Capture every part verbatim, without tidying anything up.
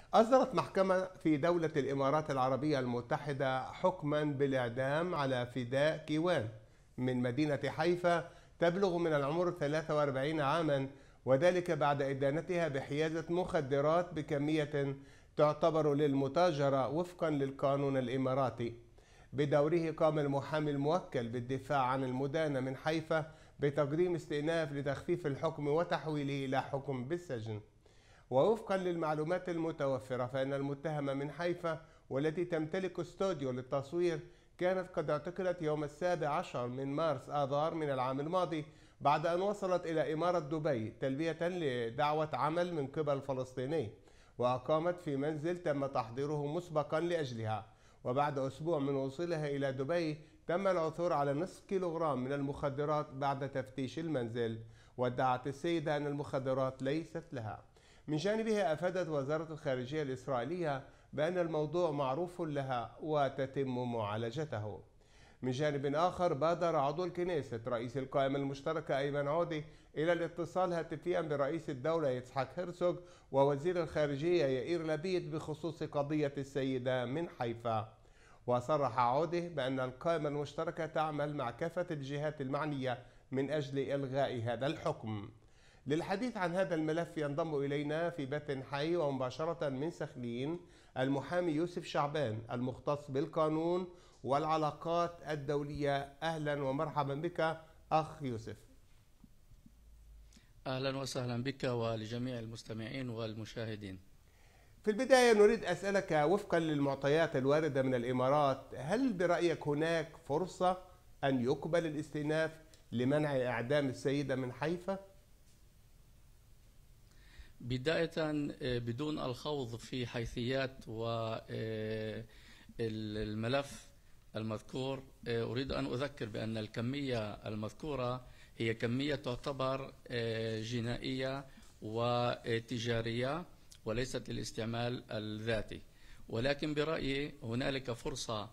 أصدرت محكمة في دولة الإمارات العربية المتحدة حكما بالإعدام على فداء كيوان من مدينة حيفا تبلغ من العمر ثلاثة وأربعين عاما، وذلك بعد إدانتها بحيازة مخدرات بكمية تعتبر للمتاجرة وفقا للقانون الإماراتي. بدوره قام المحامي الموكل بالدفاع عن المدانة من حيفا بتقديم استئناف لتخفيف الحكم وتحويله إلى حكم بالسجن. ووفقا للمعلومات المتوفرة فإن المتهمة من حيفا والتي تمتلك استوديو للتصوير كانت قد اعتقلت يوم السابع عشر من مارس آذار من العام الماضي بعد أن وصلت إلى إمارة دبي تلبية لدعوة عمل من قبل فلسطيني، وأقامت في منزل تم تحضيره مسبقا لأجلها. وبعد أسبوع من وصولها إلى دبي تم العثور على نصف كيلوغرام من المخدرات بعد تفتيش المنزل، وادعت السيدة أن المخدرات ليست لها. من جانبها أفادت وزارة الخارجية الإسرائيلية بأن الموضوع معروف لها وتتم معالجته. من جانب آخر بادر عضو الكنيسة رئيس القائمة المشتركة أيمن عودة إلى الاتصال هاتفيا برئيس الدولة يצחק هرزوغ ووزير الخارجية يائير لبيد بخصوص قضية السيدة من حيفا. وصرح عودة بأن القائمة المشتركة تعمل مع كافة الجهات المعنية من أجل إلغاء هذا الحكم. للحديث عن هذا الملف ينضم إلينا في بث حي ومباشرة من سخلين المحامي يوسف شعبان المختص بالقانون والعلاقات الدولية. أهلا ومرحبا بك أخ يوسف. أهلا وسهلا بك ولجميع المستمعين والمشاهدين. في البداية نريد أسألك وفقا للمعطيات الواردة من الإمارات، هل برأيك هناك فرصة أن يقبل الاستئناف لمنع إعدام السيدة من حيفا؟ بداية بدون الخوض في حيثيات والملف المذكور، أريد أن أذكر بأن الكمية المذكورة هي كمية تعتبر جنائية وتجارية وليست للاستعمال الذاتي، ولكن برأيي هنالك فرصة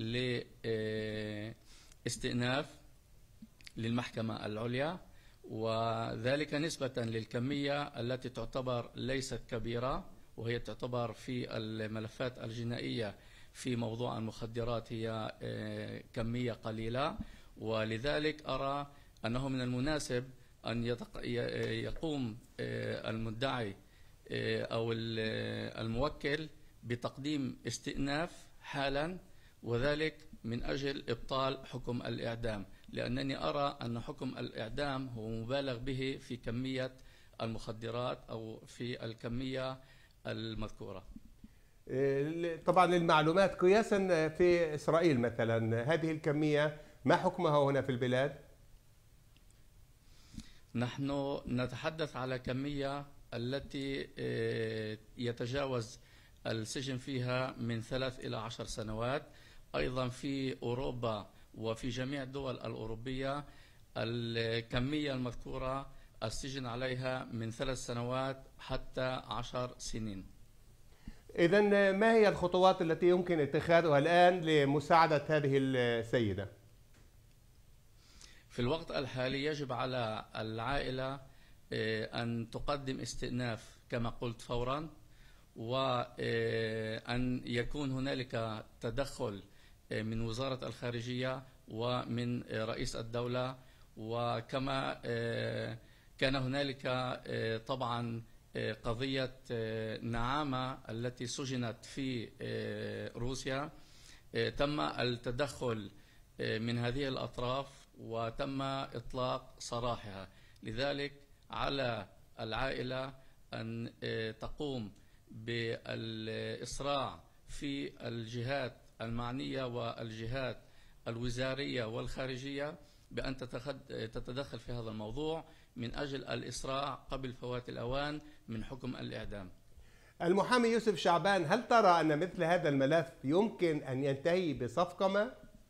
لاستئناف للمحكمة العليا، وذلك نسبة للكمية التي تعتبر ليست كبيرة، وهي تعتبر في الملفات الجنائية في موضوع المخدرات هي كمية قليلة، ولذلك أرى أنه من المناسب أن يقوم المدعي أو الموكل بتقديم استئناف حالا، وذلك من أجل إبطال حكم الإعدام، لأنني أرى أن حكم الإعدام هو مبالغ به في كمية المخدرات أو في الكمية المذكورة. طبعا للمعلومات قياسا في إسرائيل مثلا هذه الكمية ما حكمها هنا في البلاد؟ نحن نتحدث على كمية التي يتجاوز السجن فيها من ثلاث إلى عشر سنوات. أيضا في أوروبا وفي جميع الدول الأوروبية الكمية المذكورة السجن عليها من ثلاث سنوات حتى عشر سنين. إذن ما هي الخطوات التي يمكن اتخاذها الآن لمساعدة هذه السيدة؟ في الوقت الحالي يجب على العائلة أن تقدم استئناف كما قلت فورا، وأن يكون هنالك تدخل من وزارة الخارجية ومن رئيس الدولة، وكما كان هنالك طبعا قضية نعامة التي سجنت في روسيا، تم التدخل من هذه الأطراف وتم إطلاق سراحها. لذلك على العائلة أن تقوم بالإسراع في الجهات المعنية والجهات الوزارية والخارجية بأن تتدخل في هذا الموضوع من أجل الإسراع قبل فوات الأوان من حكم الإعدام. المحامي يوسف شعبان، هل ترى أن مثل هذا الملف يمكن أن ينتهي بصفقة ما؟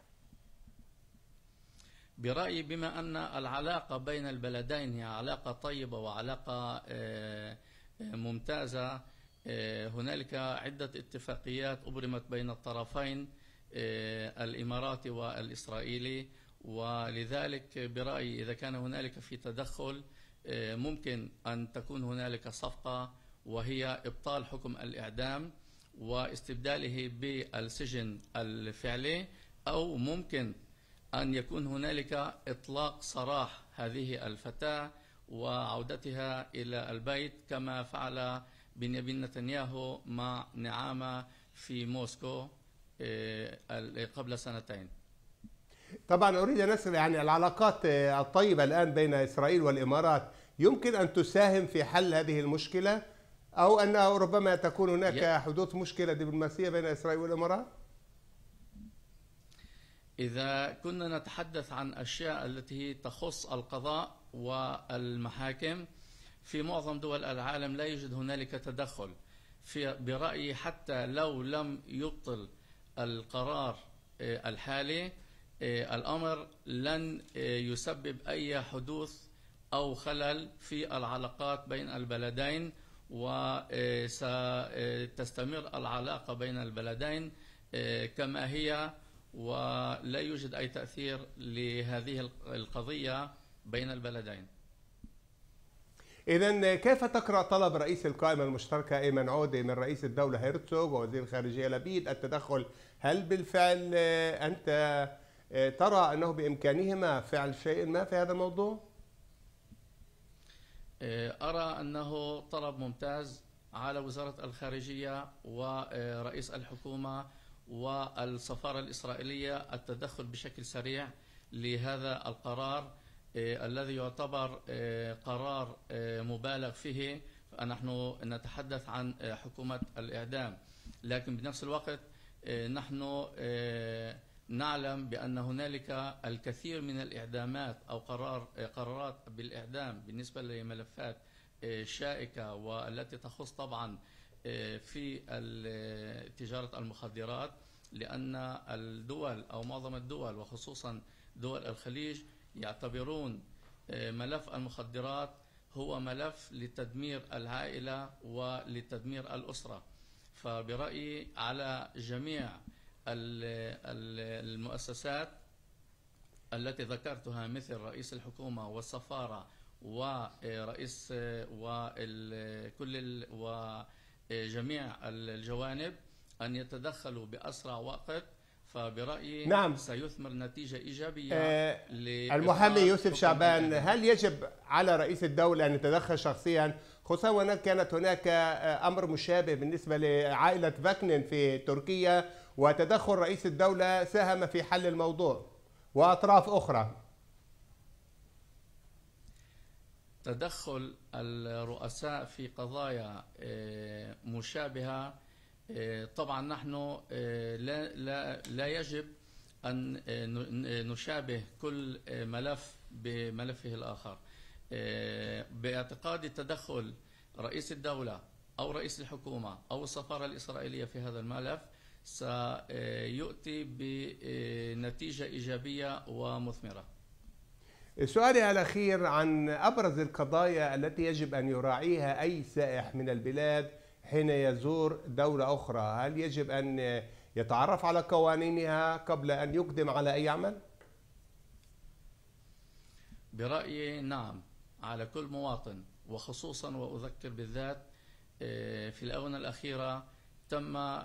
برأيي بما أن العلاقة بين البلدين هي علاقة طيبة وعلاقة ممتازة، هنالك عدة اتفاقيات أبرمت بين الطرفين الإماراتي والإسرائيلي، ولذلك برأيي إذا كان هنالك في تدخل ممكن أن تكون هنالك صفقة وهي إبطال حكم الإعدام واستبداله بالسجن الفعلي، أو ممكن أن يكون هنالك إطلاق سراح هذه الفتاة وعودتها إلى البيت كما فعل بنيامين نتنياهو مع نعامة في موسكو قبل سنتين. طبعا أريد أن أسأل يعني العلاقات الطيبة الآن بين إسرائيل والإمارات يمكن أن تساهم في حل هذه المشكلة، أو أنه ربما تكون هناك حدوث مشكلة دبلوماسية بين إسرائيل والإمارات؟ إذا كنا نتحدث عن أشياء التي تخص القضاء والمحاكم، في معظم دول العالم لا يوجد هنالك تدخل. في برأيي حتى لو لم يبطل القرار الحالي، الأمر لن يسبب أي حدوث أو خلل في العلاقات بين البلدين، وستستمر العلاقة بين البلدين كما هي، ولا يوجد أي تأثير لهذه القضية بين البلدين. إذن كيف تقرأ طلب رئيس القائمة المشتركة أيمن عودة من رئيس الدولة هيرتسوغ ووزير الخارجية لبيد التدخل؟ هل بالفعل أنت ترى أنه بإمكانهما فعل شيء ما في هذا الموضوع؟ أرى أنه طلب ممتاز على وزارة الخارجية ورئيس الحكومة والسفارة الإسرائيلية التدخل بشكل سريع لهذا القرار الذي يعتبر قرار مبالغ فيه. فنحن نتحدث عن حكومة الإعدام، لكن بنفس الوقت نحن نعلم بأن هنالك الكثير من الإعدامات أو قرار قرارات بالإعدام بالنسبة لملفات شائكة والتي تخص طبعا في تجارة المخدرات، لأن الدول أو معظم الدول وخصوصا دول الخليج يعتبرون ملف المخدرات هو ملف لتدمير العائلة ولتدمير الأسرة. فبرأيي على جميع المؤسسات التي ذكرتها مثل رئيس الحكومة والسفارة ورئيس وكل وجميع الجوانب أن يتدخلوا بأسرع وقت، فبرأيي نعم. سيثمر نتيجة إيجابية. آه المحامي يوسف شعبان، هل يجب على رئيس الدولة أن يتدخل شخصيا، خصوصا وأن كانت هناك أمر مشابه بالنسبة لعائلة فاكنين في تركيا وتدخل رئيس الدولة ساهم في حل الموضوع وأطراف أخرى؟ تدخل الرؤساء في قضايا مشابهة طبعا نحن لا لا لا يجب أن نشابه كل ملف بملفه الآخر. باعتقادي تدخل رئيس الدولة أو رئيس الحكومة أو السفارة الإسرائيلية في هذا الملف سيؤتي بنتيجة إيجابية ومثمرة. سؤالي الأخير عن أبرز القضايا التي يجب أن يراعيها أي سائح من البلاد حين يزور دولة أخرى، هل يجب أن يتعرف على قوانينها قبل أن يقدم على أي عمل؟ برأيي نعم، على كل مواطن، وخصوصا وأذكر بالذات في الآونة الأخيرة تم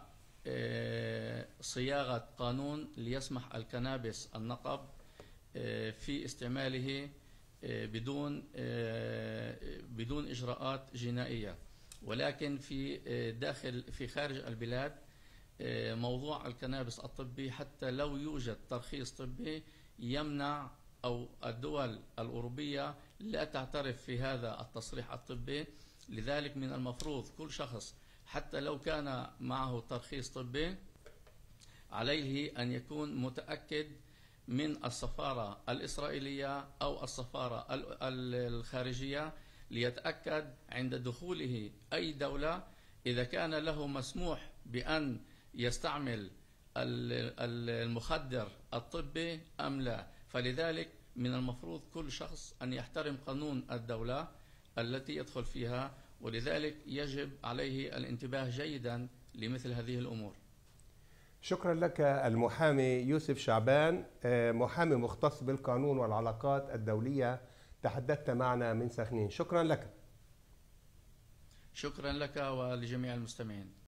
صياغة قانون ليسمح الكنابس النقب في استعماله بدون بدون إجراءات جنائية، ولكن في داخل في خارج البلاد موضوع الكنابس الطبي حتى لو يوجد ترخيص طبي يمنع، أو الدول الأوروبية لا تعترف في هذا التصريح الطبي. لذلك من المفروض كل شخص حتى لو كان معه ترخيص طبي عليه أن يكون متأكد من السفارة الإسرائيلية أو السفارة الخارجية ليتأكد عند دخوله أي دولة إذا كان له مسموح بأن يستعمل المخدر الطبي أم لا. فلذلك من المفروض كل شخص أن يحترم قانون الدولة التي يدخل فيها، ولذلك يجب عليه الانتباه جيدا لمثل هذه الأمور. شكرا لك المحامي يوسف شعبان، محامي مختص بالقانون والعلاقات الدولية، تحدثت معنا من سخنين. شكرا لك. شكرا لك ولجميع المستمعين.